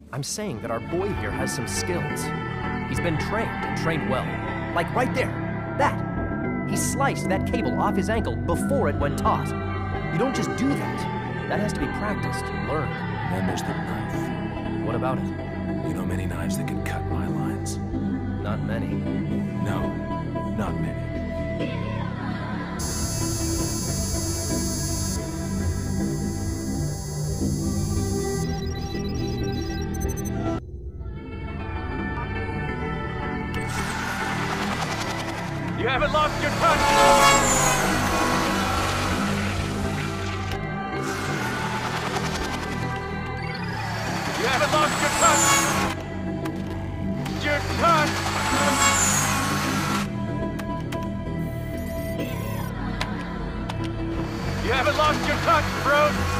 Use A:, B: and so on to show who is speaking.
A: I'm saying that our boy here has some skills. He's been trained and trained well. Like right there. That. He sliced that cable off his ankle before it went taut. You don't just do that. That has to be practiced and learned.
B: And then there's the knife.
A: What about it?
B: You know many knives that can cut my lines?
A: Not many.
B: No, not many.
C: You haven't lost your touch! You haven't lost your touch! Your touch! You haven't lost your touch, bro!